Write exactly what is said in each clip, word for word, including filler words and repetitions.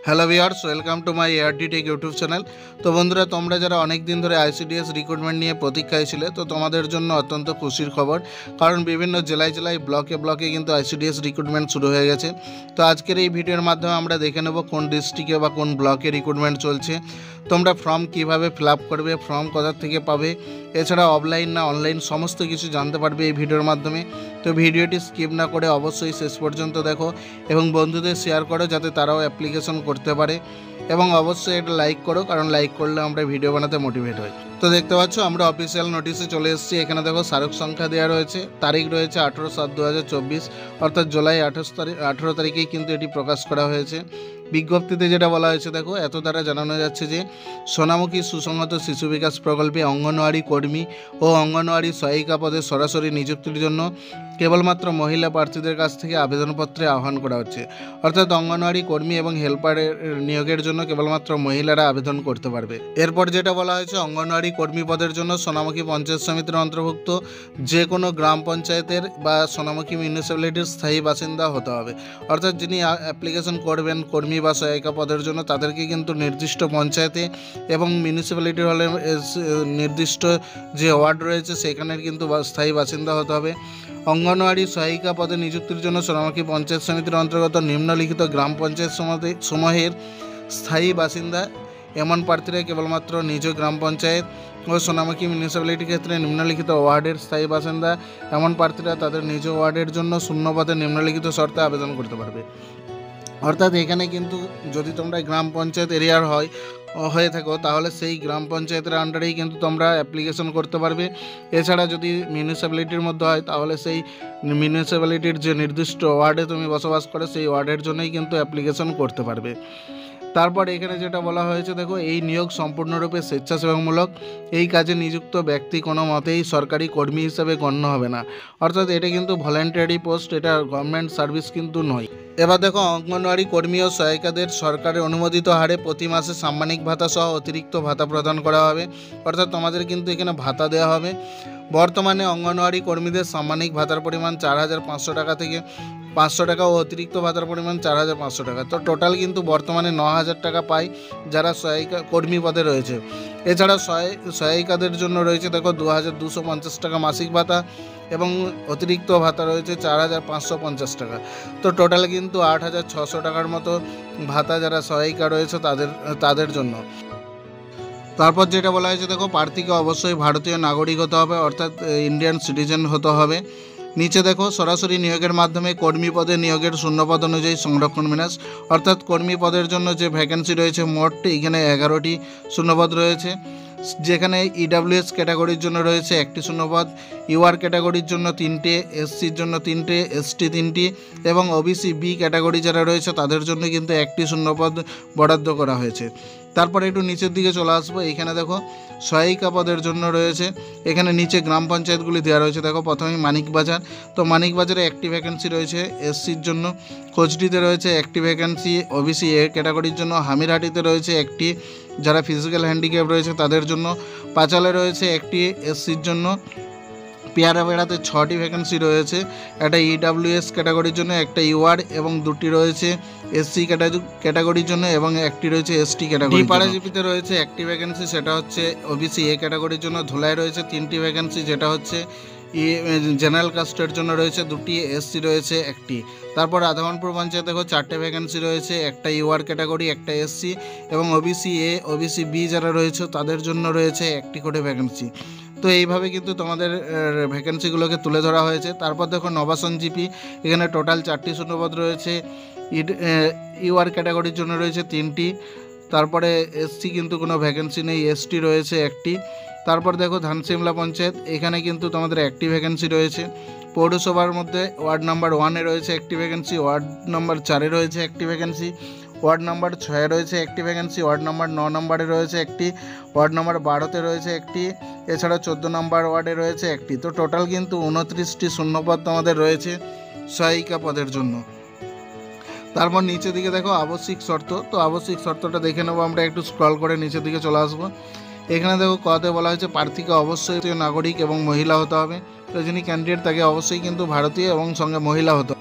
Hello viewers, welcome to my ARD tech YouTube channel. তো বন্ধুরা, তোমরা যারা অনেক দিন ধরে আইসিডিএস রিক্রুটমেন্ট নিয়ে প্রতীক্ষায় ছিলে, তো তোমাদের জন্য অত্যন্ত খুশির খবর, কারণ বিভিন্ন জেলায় জেলায় ব্লকে ব্লকে কিন্তু আইসিডিএস রিক্রুটমেন্ট শুরু হয়ে গেছে। তো আজকের এই ভিডিওর মাধ্যমে আমরা দেখে নেব কোন ডিস্ট্রিক্টে বা কোন ব্লকে রিক্রুটমেন্ট চলছে, তোমরা ফর্ম কীভাবে ফিল আপ করবে, ফর্ম কোথা থেকে পাবে, এছাড়া অফলাইন না অনলাইন সমস্ত কিছু জানতে পারবে এই ভিডিওর মাধ্যমে। তো ভিডিওটি স্কিপ না করে অবশ্যই শেষ পর্যন্ত দেখো এবং বন্ধুদের শেয়ার করো যাতে তারাও অ্যাপ্লিকেশন করতে পারে, এবং অবশ্যই একটা লাইক করো, কারণ লাইক করলে আমরা ভিডিও বানাতে মোটিভেট হই। তো দেখতে পাচ্ছ আমরা অফিসিয়াল নোটিশে চলে এসেছি। এখানে দেখো স্মারক সংখ্যা দেওয়া রয়েছে, তারিখ রয়েছে আঠেরো সাত দু হাজার চব্বিশ, অর্থাৎ জুলাই আঠাশ তারিখ আঠেরো তারিখেই কিন্তু এটি প্রকাশ করা হয়েছে। বিজ্ঞপ্তিতে যেটা বলা হয়েছে দেখো, এত দ্বারা জানানো যাচ্ছে যে সোনামুখী সুসংহত শিশু বিকাশ প্রকল্পে অঙ্গনওয়াড়ি কর্মী ও অঙ্গনওয়াড়ি সহায়িকা পদে সরাসরি নিযুক্তির জন্য কেবলমাত্র মহিলা প্রার্থীদের কাছ থেকে আবেদনপত্রে আহ্বান করা হচ্ছে। অর্থাৎ অঙ্গনওয়াড়ি কর্মী এবং হেল্পারের নিয়োগের জন্য কেবলমাত্র মহিলারা আবেদন করতে পারবে। এরপর যেটা বলা হয়েছে, অঙ্গনওয়াড়ি কর্মী পদের জন্য সোনামুখী পঞ্চায়েত সমিতির অন্তর্ভুক্ত যে কোনো গ্রাম পঞ্চায়েতের বা সোনামুখী মিউনিসিপ্যালিটির স্থায়ী বাসিন্দা হতে হবে। অর্থাৎ যিনি অ্যাপ্লিকেশন করবেন কর্মী বা সহায়িকা পদের জন্য, তাদেরকে কিন্তু নির্দিষ্ট পঞ্চায়েতে এবং মিউনিসিপ্যালিটির হলে নির্দিষ্ট যে ওয়ার্ড রয়েছে সেখানের কিন্তু স্থায়ী বাসিন্দা হতে হবে। অঙ্গনওয়াড়ি সহায়িকা পদে নিযুক্তির জন্য সোনামুখী পঞ্চায়েত সমিতির অন্তর্গত নিম্নলিখিত গ্রাম পঞ্চায়েত সমূহের স্থায়ী বাসিন্দা এমন প্রার্থীরা কেবলমাত্র নিজ গ্রাম পঞ্চায়েত ও সোনামুখী মিউনিসিপ্যালিটির ক্ষেত্রে নিম্নলিখিত ওয়ার্ডের স্থায়ী বাসিন্দা এমন প্রার্থীরা তাদের নিজ ওয়ার্ডের জন্য শূন্য পদে নিম্নলিখিত শর্তে আবেদন করতে পারবে। অর্থাৎ এখানে কিন্তু যদি তোমরা গ্রাম পঞ্চায়েত এরিয়ার হয় হয়ে থাকো, তাহলে সেই গ্রাম পঞ্চায়েতের আন্ডারেই কিন্তু তোমরা অ্যাপ্লিকেশন করতে পারবে। এছাড়া যদি মিউনিসিপ্যালিটির মধ্যে হয়, তাহলে সেই মিউনিসিপ্যালিটির যে নির্দিষ্ট ওয়ার্ডে তুমি বসবাস করো সেই ওয়ার্ডের জন্যই কিন্তু অ্যাপ্লিকেশন করতে পারবে। তারপর এখানে যেটা বলা হয়েছে দেখো, এই নিয়োগ সম্পূর্ণরূপে স্বেচ্ছাসেবামূলক। এই কাজে নিযুক্ত ব্যক্তি কোনো মতেই সরকারি কর্মী হিসেবে গণ্য হবে না। অর্থাৎ এটা কিন্তু ভলেন্টারি পোস্ট, এটা গভর্নমেন্ট সার্ভিস কিন্তু নয়। এবার দেখো, অঙ্গনওয়াড়ি কর্মী ও সহায়িকাদের সরকারের অনুমোদিত হারে প্রতি মাসে সাম্মানিক ভাতা সহ অতিরিক্ত ভাতা প্রদান করা হবে। অর্থাৎ তোমাদের কিন্তু এখানে ভাতা দেওয়া হবে। বর্তমানে অঙ্গনওয়াড়ি কর্মীদের সাম্মানিক ভাতার পরিমাণ চার হাজার পাঁচশো টাকা থেকে পাঁচশো টাকা ও অতিরিক্ত ভাতার পরিমাণ চার হাজার পাঁচশো টাকা। তো টোটাল কিন্তু বর্তমানে ন হাজার টাকা পায় যারা সহায়িকা কর্মী পদে রয়েছে। এছাড়া সহায়িকাদের জন্য রয়েছে দেখো দু হাজার দুশো পঞ্চাশ টাকা মাসিক ভাতা এবং অতিরিক্ত ভাতা রয়েছে চার হাজার পাঁচশো পঞ্চাশ টাকা। তো টোটাল কিন্তু আট হাজার ছশো টাকার মতো ভাতা যারা সহায়িকা রয়েছে তাদের তাদের জন্য। তারপর যেটা বলা হয়েছে দেখো, প্রার্থীকে অবশ্যই ভারতীয় নাগরিক হতে হবে, অর্থাৎ ইন্ডিয়ান সিটিজেন হতে হবে। নিচে দেখো, সরাসরি নিয়োগের মাধ্যমে কর্মী পদে নিয়োগের শূন্যপদ অনুযায়ী সংরক্ষণ বিন্যাস। অর্থাৎ কর্মী পদের জন্য যে ভ্যাকেন্সি রয়েছে মোট এখানে এগারোটি শূন্যপদ রয়েছে, যেখানে ইডাব্লিউএস ক্যাটাগরির জন্য রয়েছে একটি শূন্যপদ, ইউআর ক্যাটাগরির জন্য তিনটে, এসসির জন্য তিনটে, এসটি তিনটি এবং ওবিসি বি ক্যাটাগরি যারা রয়েছে তাদের জন্য কিন্তু একটি শূন্যপদ বরাদ্দ করা হয়েছে। তারপরে একটু নিচের দিকে চলে আসবো, এখানে দেখো সহায়িকা পদের জন্য রয়েছে, এখানে নিচে গ্রাম পঞ্চায়েতগুলি দেওয়া রয়েছে। দেখো প্রথমেই মানিকবাজার, তো মানিকবাজারে একটি ভ্যাকেন্সি রয়েছে এসসির জন্য, কোচডিতে রয়েছে একটি ভ্যাকেন্সি ওবিসি এ ক্যাটাগরির জন্য, হামিরহাটিতে রয়েছে একটি যারা ফিজিক্যাল হ্যান্ডিক্যাপ রয়েছে তাদের জন্য, পাঁচালে রয়েছে একটি এসসির জন্য, পেয়ারাবেড়াতে ছটি ভ্যাকেন্সি রয়েছে, একটা ইডাব্লিউএস ক্যাটাগরির জন্য, একটা ইউআর এবং দুটি রয়েছে এসসি ক্যাটাগরির জন্য এবং একটি রয়েছে এসটি ক্যাটাগরি। পাড়াজিপিতে রয়েছে একটি ভ্যাকেন্সি, সেটা হচ্ছে ওবিসি এ ক্যাটাগরির জন্য। ধুলায় রয়েছে তিনটি ভ্যাকেন্সি, যেটা হচ্ছে জেনারেল কাস্টের জন্য রয়েছে দুটি, এসসি রয়েছে একটি। তারপর রাধাবনপুর পঞ্চায়েত দেখো চারটে ভ্যাকেন্সি রয়েছে, একটা ইউআর ক্যাটাগরি, একটা এসসি এবং ওবিসি এ ওবিসি বি যারা রয়েছে তাদের জন্য রয়েছে একটি করে ভ্যাকেন্সি। তো এইভাবে কিন্তু তোমাদের ভ্যাকেন্সিগুলোকে তুলে ধরা হয়েছে। তারপর দেখো নবাসন জিপি, এখানে টোটাল চারটি শূন্যপদ রয়েছে, ইউআর ক্যাটাগরির জন্য রয়েছে তিনটি, তারপরে এসসি কিন্তু কোনো ভ্যাকেন্সি নেই, এসটি রয়েছে একটি। তারপর দেখো ধানসিমলা পঞ্চায়েত, এখানে কিন্তু তোমাদের একটি ভ্যাকেন্সি রয়েছে। পৌরসভার মধ্যে ওয়ার্ড নাম্বার ওয়ানে রয়েছে একটি ভ্যাকেন্সি, ওয়ার্ড নাম্বার চারে রয়েছে একটি ভ্যাকেন্সি, ওয়ার্ড নাম্বার ছয়ে রয়েছে একটি ভ্যাকেন্সি, ওয়ার্ড নাম্বার ন নম্বরে রয়েছে একটি, ওয়ার্ড নাম্বার বারোতে রয়েছে একটি, এছাড়া চোদ্দো নম্বর ওয়ার্ডে রয়েছে একটি। তো টোটাল কিন্তু উনত্রিশটি শূন্যপদ তোমাদের রয়েছে সহায়িকা পদের জন্য। তারপর নিচের দিকে দেখো আবশ্যিক শর্ত, তো আবশ্যিক শর্তটা দেখে নেবো আমরা, একটু স্ক্রল করে নিচের দিকে চলে আসবো। এখানে দেখো কতে বলা হয়েছে প্রার্থীকে অবশ্যই নাগরিক এবং মহিলা হতে হবে। তো যিনি ক্যান্ডিডেট তাকে অবশ্যই কিন্তু ভারতীয় এবং সঙ্গে মহিলা হতে হবে।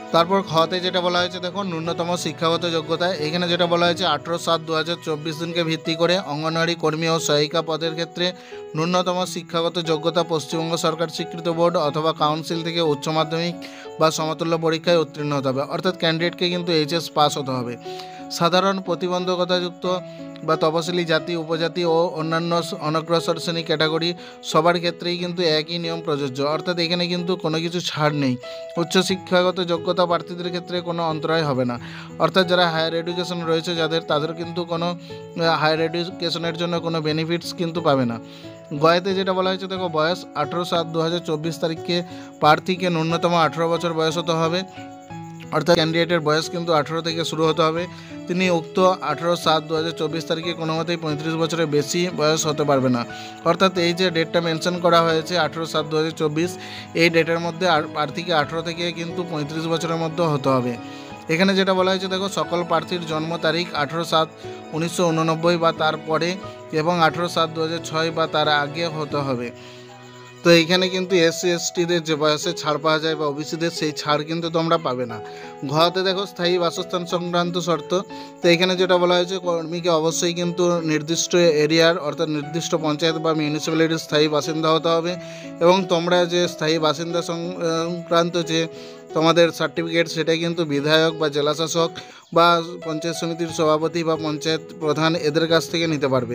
তারপর খতে যেটা বলা হয়েছে দেখো ন্যূনতম শিক্ষাগত যোগ্যতা, এখানে যেটা বলা হয়েছে আঠেরো সাত দু হাজার চব্বিশ দিনকে ভিত্তি করে অঙ্গনওয়াড়ি কর্মী ও সহায়িকা পদের ক্ষেত্রে ন্যূনতম শিক্ষাগত যোগ্যতা পশ্চিমবঙ্গ সরকার স্বীকৃত বোর্ড অথবা কাউন্সিল থেকে উচ্চ মাধ্যমিক বা সমতুল্য পরীক্ষায় উত্তীর্ণ হতে হবে, অর্থাৎ ক্যান্ডিডেটকে কিন্তু এইচএস পাস হতে হবে। সাধারণ প্রতিবন্ধকতাযুক্ত বা তপশিলি জাতি, উপজাতি ও অন্যান্য অনগ্রসর শ্রেণী ক্যাটাগরি সবার ক্ষেত্রেই কিন্তু একই নিয়ম প্রযোজ্য, অর্থাৎ এখানে কিন্তু কোনো কিছু ছাড় নেই। উচ্চশিক্ষাগত যোগ্যতা প্রার্থীদের ক্ষেত্রে কোনো অন্তরায় হবে না, অর্থাৎ যারা হায়ার এডুকেশন রয়েছে যাদের তাদের কিন্তু কোনো হায়ার এডুকেশনের জন্য কোনো বেনিফিটস কিন্তু পাবে না। গয়াতে যেটা বলা হয়েছে দেখো বয়স আঠেরো সাত দু হাজার চব্বিশ তারিখে প্রার্থীকে ন্যূনতম আঠেরো বছর বয়স হতে হবে, অর্থাৎ ক্যান্ডিডেটের বয়স কিন্তু আঠেরো থেকে শুরু হতে হবে। তিনি উক্ত আঠেরো সাত দু হাজার চব্বিশ তারিখে কোনো মতেই পঁয়ত্রিশ বছরের বেশি বয়স হতে পারবে না, অর্থাৎ এই যে ডেটটা মেনশন করা হয়েছে আঠেরো সাত দু হাজার চব্বিশ, এই ডেটের মধ্যে প্রার্থীকে আঠেরো থেকে কিন্তু পঁয়ত্রিশ বছরের মধ্যে হতে হবে। এখানে যেটা বলা হয়েছে দেখো সকল প্রার্থীর জন্ম তারিখ আঠেরো সাত উনিশশো উননব্বই বা তারপরে এবং আঠেরো সাত দু হাজার ছয় বা তার আগে হতে হবে। তো এইখানে কিন্তু এসসি এসটিদের যে বয়সে ছাড় পাওয়া যায় বা ওবিসিদের সেই ছাড় কিন্তু তোমরা পাবে না। ঘতে দেখো স্থায়ী বাসস্থান সংক্রান্ত শর্ত, তো এখানে যেটা বলা হয়েছে কর্মীকে অবশ্যই কিন্তু নির্দিষ্ট এরিয়ার অর্থাৎ নির্দিষ্ট পঞ্চায়েত বা মিউনিসিপ্যালিটির স্থায়ী বাসিন্দা হতে হবে এবং তোমরা যে স্থায়ী বাসিন্দা সংক্রান্ত যে তোমাদের সার্টিফিকেট সেটা কিন্তু বিধায়ক বা জেলাশাসক বা পঞ্চায়েত সমিতির সভাপতি বা পঞ্চায়েত প্রধান এদের কাছ থেকে নিতে পারবে।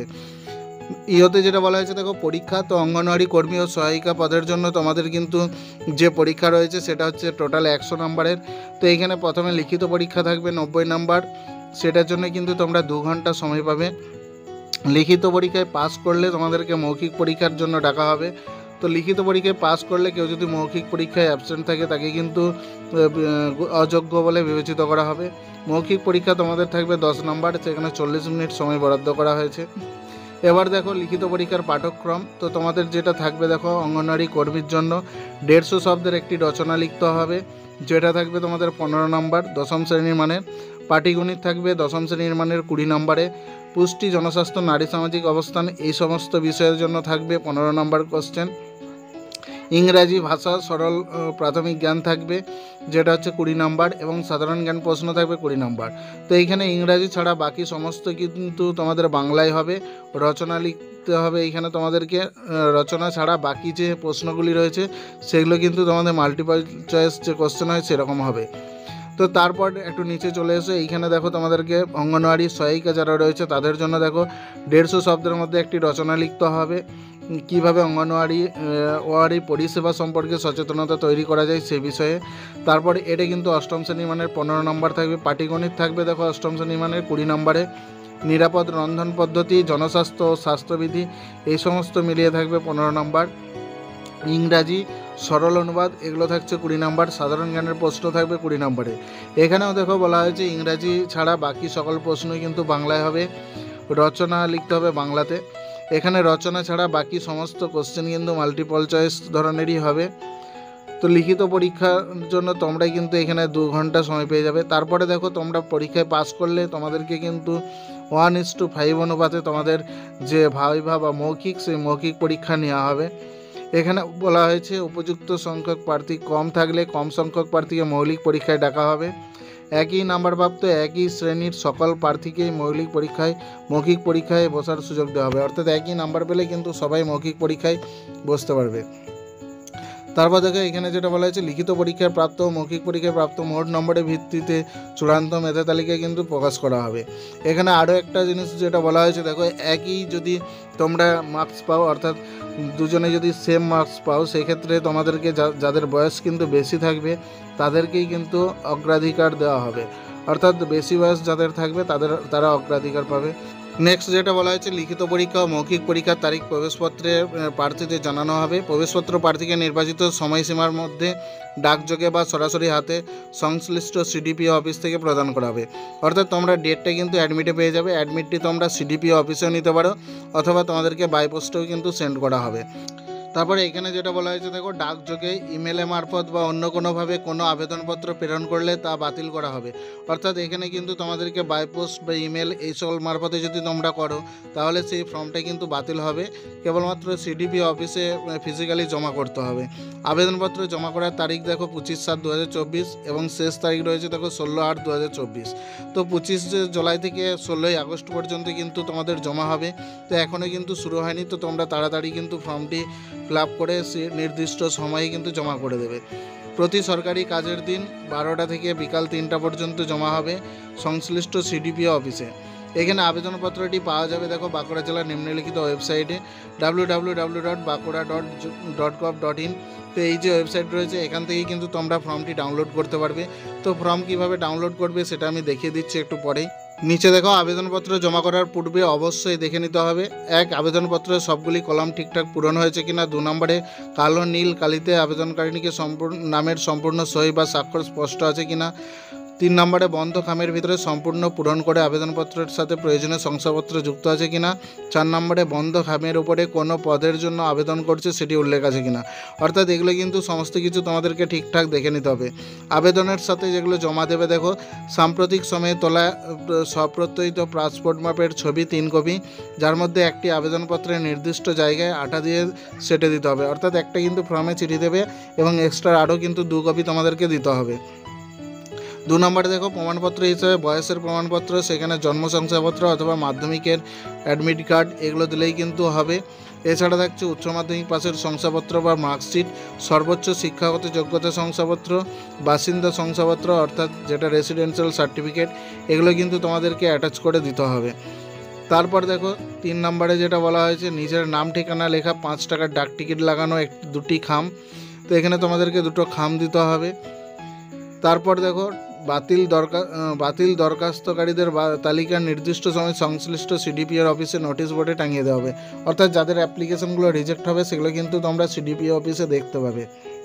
ইহতে যেটা বলা হয়েছে দেখো পরীক্ষা, তো অঙ্গনওয়াড়ি কর্মী ও সহায়িকা পদের জন্য তোমাদের কিন্তু যে পরীক্ষা রয়েছে সেটা হচ্ছে টোটাল একশো নম্বরের। তো এইখানে প্রথমে লিখিত পরীক্ষা থাকবে নব্বই নম্বর, সেটার জন্য কিন্তু তোমরা দু ঘন্টা সময় পাবে। লিখিত পরীক্ষায় পাস করলে তোমাদেরকে মৌখিক পরীক্ষার জন্য ডাকা হবে। তো লিখিত পরীক্ষায় পাস করলে কেউ যদি মৌখিক পরীক্ষায় অ্যাবসেন্ট থাকে তাকে কিন্তু অযোগ্য বলে বিবেচিত করা হবে। মৌখিক পরীক্ষা তোমাদের থাকবে দশ নম্বর, সেখানে চল্লিশ মিনিট সময় বরাদ্দ করা হয়েছে। এবার দেখো লিখিত পরীক্ষার পাঠক্রম, তো তোমাদের যেটা থাকবে দেখো অঙ্গনওয়াড়ি কর্মীর জন্য দেড়শো শব্দের একটি রচনা লিখতে হবে, যেটা থাকবে তোমাদের পনেরো নম্বর দশম শ্রেণীর মানের। পাটিগণিত থাকবে দশম শ্রেণীর মানের কুড়ি নম্বরে। পুষ্টি, জনস্বাস্থ্য, নারী সামাজিক অবস্থান এই সমস্ত বিষয়ের জন্য থাকবে পনেরো নম্বর কোশ্চেন। ইংরাজি ভাষা সরল প্রাথমিক জ্ঞান থাকবে, যেটা হচ্ছে কুড়ি নম্বর এবং সাধারণ জ্ঞান প্রশ্ন থাকবে কুড়ি নম্বর। তো এইখানে ইংরাজি ছাড়া বাকি সমস্ত কিন্তু তোমাদের বাংলায় হবে। রচনা লিখতে হবে এইখানে তোমাদেরকে, রচনা ছাড়া বাকি যে প্রশ্নগুলি রয়েছে সেগুলো কিন্তু তোমাদের মাল্টিপল চয়েস যে কোশ্চেন হয় সেরকম হবে। তো তারপর একটু নিচে চলে এসে এইখানে দেখো তোমাদেরকে অঙ্গনওয়াড়ি সহায়িকা যারা রয়েছে তাদের জন্য দেখো দেড়শো শব্দের মধ্যে একটি রচনা লিখতে হবে, কীভাবে অঙ্গনওয়াড়ি ওয়াড়ি পরিষেবা সম্পর্কে সচেতনতা তৈরি করা যায় সে বিষয়ে। তারপর এটা কিন্তু অষ্টম শ্রেণী মানের পনেরো নম্বর থাকবে। পাটিগণিত থাকবে দেখো অষ্টম শ্রেণী মানের কুড়ি নম্বরে। নিরাপদ রন্ধন পদ্ধতি, জনস্বাস্থ্য ও স্বাস্থ্যবিধি এই সমস্ত মিলিয়ে থাকবে পনেরো নম্বর। ইংরাজি সরল অনুবাদ এগুলো থাকছে কুড়ি নম্বর। সাধারণ জ্ঞানের প্রশ্ন থাকবে কুড়ি নম্বরে। এখানেও দেখো বলা হয়েছে ইংরাজি ছাড়া বাকি সকল প্রশ্নই কিন্তু বাংলায় হবে। রচনা লিখতে হবে বাংলাতে। এখানে রচনা ছাড়া বাকি সমস্ত কোশ্চেন কিন্তু মাল্টিপল চয়েস ধরনেরই হবে। তো লিখিত পরীক্ষার জন্য তোমরা কিন্তু এখানে দু ঘন্টা সময় পেয়ে যাবে। তারপরে দেখো তোমরা পরীক্ষায় পাস করলে তোমাদেরকে কিন্তু ওয়ান ইস টু ফাইভ অনুপাতে তোমাদের যে ভাইভা বা মৌখিক সেই মৌখিক পরীক্ষা নেওয়া হবে। এখানে বলা হয়েছে উপযুক্ত সংখ্যক প্রার্থী কম থাকলে কম সংখ্যক প্রার্থীকে মৌলিক পরীক্ষায় ডাকা হবে। একই নাম্বারপ্রাপ্ত একই শ্রেণীর সকল প্রার্থীকেই মৌলিক পরীক্ষায় মৌখিক পরীক্ষায় বসার সুযোগ দেওয়া হবে, অর্থাৎ একই নাম্বার পেলে কিন্তু সবাই মৌখিক পরীক্ষায় বসতে পারবে। তারপর দেখো এখানে যেটা বলা হয়েছে লিখিত পরীক্ষায় প্রাপ্ত মৌখিক পরীক্ষায় প্রাপ্ত মোট নম্বরের ভিত্তিতে চূড়ান্ত মেধা তালিকা কিন্তু প্রকাশ করা হবে। এখানে আরও একটা জিনিস যেটা বলা হয়েছে দেখো একই যদি তোমরা মার্কস পাও, অর্থাৎ দুজনে যদি সেম মার্কস পাও, সেক্ষেত্রে তোমাদেরকে যাদের বয়স কিন্তু বেশি থাকবে তাদেরকেই কিন্তু অগ্রাধিকার দেওয়া হবে, অর্থাৎ বেশি বয়স যাদের থাকবে তাদের তারা অগ্রাধিকার পাবে। নেক্সট যেটা বলা হয়েছে লিখিত পরীক্ষা ও মৌখিক পরীক্ষার তারিখ প্রবেশপত্রে প্রার্থীদের জানানো হবে। প্রবেশপত্র প্রার্থীকে নির্বাচিত সময়সীমার মধ্যে ডাকযোগে বা সরাসরি হাতে সংশ্লিষ্ট সিডিপিও অফিস থেকে প্রদান করা হবে, অর্থাৎ তোমরা ডেটটা কিন্তু অ্যাডমিটে পেয়ে যাবে। অ্যাডমিটটি তোমরা সিডিপিও অফিসেও নিতে পারো অথবা তোমাদেরকে বাই পোস্টেও কিন্তু সেন্ড করা হবে। তারপরে এখানে যেটা বলা হয়েছে দেখো, ডাকযোগে ইমেলে মারফত বা অন্য কোনোভাবে কোনো আবেদনপত্র প্রেরণ করলে তা বাতিল করা হবে। অর্থাৎ এখানে কিন্তু তোমাদেরকে বাই পোস্ট বা ইমেল এই সকল মারফতে যদি তোমরা করো তাহলে সেই ফর্মটা কিন্তু বাতিল হবে। কেবলমাত্র সিডিপি অফিসে ফিজিক্যালি জমা করতে হবে। আবেদনপত্র জমা করার তারিখ দেখো পঁচিশ সাত দু হাজার চব্বিশ এবং শেষ তারিখ রয়েছে দেখো ষোলো আট দু হাজার চব্বিশ। তো পঁচিশ জুলাই থেকে ষোলোই আগস্ট পর্যন্ত কিন্তু তোমাদের জমা হবে। তো এখনও কিন্তু শুরু হয়নি, তো তোমরা তাড়াতাড়ি কিন্তু ফর্মটি ফিল আপ করে নির্দিষ্ট সময়ে কিন্তু জমা করে দেবে। প্রতি সরকারি কাজের দিন বারোটা থেকে বিকাল তিনটা পর্যন্ত জমা হবে সংশ্লিষ্ট সিডিপিও অফিসে। এখানে আবেদনপত্রটি পাওয়া যাবে দেখো বাঁকুড়া জেলার নিম্নলিখিত ওয়েবসাইটে W W W dot Bankura dot dot gov dot in. তো এই যে ওয়েবসাইট রয়েছে এখান থেকেই কিন্তু তোমরা ফর্মটি ডাউনলোড করতে পারবে। তো ফর্ম কিভাবে ডাউনলোড করবে সেটা আমি দেখিয়ে দিচ্ছি একটু পরেই। নিচে দেখো, আবেদনপত্র জমা করার পূর্বে অবশ্যই দেখে নিতে হবে এক, আবেদনপত্রের সবগুলি কলাম ঠিকঠাক পূরণ হয়েছে কিনা। দু নম্বরে কালো নীল কালিতে আবেদনকারিণীকে সম্পূর্ণ নামের সম্পূর্ণ সই বা স্বাক্ষর স্পষ্ট আছে কিনা। তিন নম্বরে বন্ধ খামের ভিতরে সম্পূর্ণ পূরণ করে আবেদনপত্রের সাথে প্রয়োজনীয় শংসাপত্র যুক্ত আছে কিনা। চার নম্বরে বন্ধ খামের উপরে কোনো পদের জন্য আবেদন করছে সেটি উল্লেখ আছে কিনা। অর্থাৎ এগুলো কিন্তু সমস্ত কিছু তোমাদেরকে ঠিকঠাক দেখে নিতে হবে। আবেদনের সাথে যেগুলো জমা দেবে দেখো, সাম্প্রতিক সময়ে তোলা স্বপ্রত্যয়িত পাসপোর্ট মাপের ছবি তিন কপি, যার মধ্যে একটি আবেদনপত্রের নির্দিষ্ট জায়গায় আঠা দিয়ে সেটে দিতে হবে। অর্থাৎ একটা কিন্তু ফর্মে চিঠি দেবে এবং এক্সট্রা আরও কিন্তু দু কপি তোমাদেরকে দিতে হবে। দু নম্বরে দেখো, প্রমাণপত্র হিসেবে বয়সের প্রমাণপত্র, সেখানে জন্ম শংসাপত্র অথবা মাধ্যমিকের অ্যাডমিট কার্ড এগুলো দিলেই কিন্তু হবে। এছাড়া থাকছে উচ্চ মাধ্যমিক পাশের শংসাপত্র বা মার্কশিট, সর্বোচ্চ শিক্ষাগত যোগ্যতা শংসাপত্র, বাসিন্দা শংসাপত্র অর্থাৎ যেটা রেসিডেন্সিয়াল সার্টিফিকেট, এগুলো কিন্তু তোমাদেরকে অ্যাটাচ করে দিতে হবে। তারপর দেখো তিন নম্বরে যেটা বলা হয়েছে, নিজের নাম ঠিকানা লেখা পাঁচ টাকার ডাক টিকিট লাগানো এক দুটি খাম। তো এখানে তোমাদেরকে দুটো খাম দিতে হবে। তারপর দেখো, বাতিল দরকা বাতিল দরখাস্তকারীদের তালিকার নির্দিষ্ট সময় সংশ্লিষ্ট সিডিপিওর অফিসে নোটিশ বোর্ডে টাঙিয়ে দেওয়া হবে। অর্থাৎ যাদের অ্যাপ্লিকেশনগুলো রিজেক্ট হবে সেগুলো কিন্তু তোমরা সিডিপিও অফিসে দেখতে পাবে।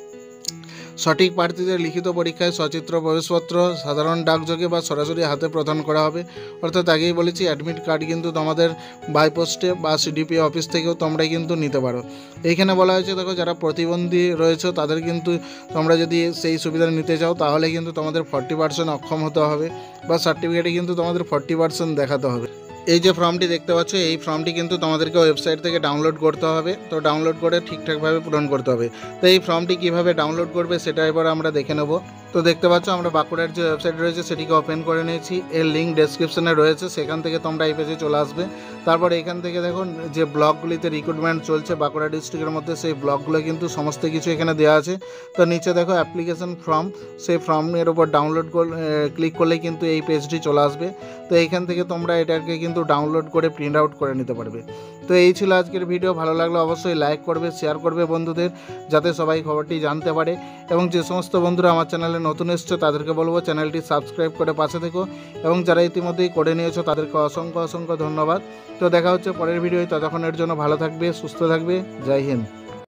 সঠিক প্রার্থীদের লিখিত পরীক্ষায় সচিত্র প্রবেশপত্র সাধারণ ডাকযোগে বা সরাসরি হাতে প্রদান করা হবে। অর্থাৎ আগেই বলেছি অ্যাডমিট কার্ড কিন্তু তোমাদের বাই পোস্টে বা সিডিপিও অফিস থেকেও তোমরা কিন্তু নিতে পারো। এইখানে বলা হয়েছে দেখো, যারা প্রতিবন্ধী রয়েছে তাদের কিন্তু তোমরা যদি সেই সুবিধা নিতে চাও তাহলে কিন্তু তোমাদের ফর্টি পার্সেন্ট অক্ষম হতে হবে বা সার্টিফিকেটে কিন্তু তোমাদের ফর্টি পার্সেন্ট দেখাতে হবে। এই যে ফর্মটি দেখতে পাচ্ছ এই ফর্মটি কিন্তু তোমাদেরকে ওয়েবসাইট থেকে ডাউনলোড করতে হবে। তো ডাউনলোড করে ঠিকঠাকভাবে পূরণ করতে হবে। তো এই ফর্মটি কীভাবে ডাউনলোড করবে সেটা এবার আমরা দেখে নেব। তো দেখতে পাচ্ছ আমরা বাঁকুড়ার যে ওয়েবসাইট রয়েছে সেটিকে ওপেন করে নিয়েছি। এর লিঙ্ক ডেসক্রিপশনে রয়েছে, সেখান থেকে তোমরা এই পেজে চলে আসবে। তারপর এখান থেকে দেখুন যে ব্লকগুলিতে রিক্রুটমেন্ট চলছে বাঁকুড়া ডিস্ট্রিক্টের মধ্যে, সেই ব্লকগুলো কিন্তু সমস্ত কিছু এখানে দেওয়া আছে। তো নিচে দেখো অ্যাপ্লিকেশন ফর্ম, সেই ফর্মের উপর ডাউনলোড ক্লিক করলে কিন্তু এই পেজটি চলে আসবে। তো এইখান থেকে তোমরা এটাকে কিন্তু ডাউনলোড করে প্রিন্ট আউট করে নিতে পারবে। তো এই ছিল আজকের ভিডিও। ভালো লাগলে অবশ্যই লাইক করবে, শেয়ার করবে বন্ধুদের, যাতে সবাই খবরটি জানতে পারে। এবং যে সমস্ত বন্ধুরা আমার চ্যানেলে নতুন এসছো তাদেরকে বলবো চ্যানেলটি সাবস্ক্রাইব করে পাশে থেকো, এবং যারা ইতিমধ্যেই করে নিয়েছো তাদেরকে অসংখ্য অসংখ্য ধন্যবাদ। তো দেখা হচ্ছে পরের ভিডিওয়, ততক্ষণের জন্য ভালো থাকবে, সুস্থ থাকবে। জয় হিন্দ।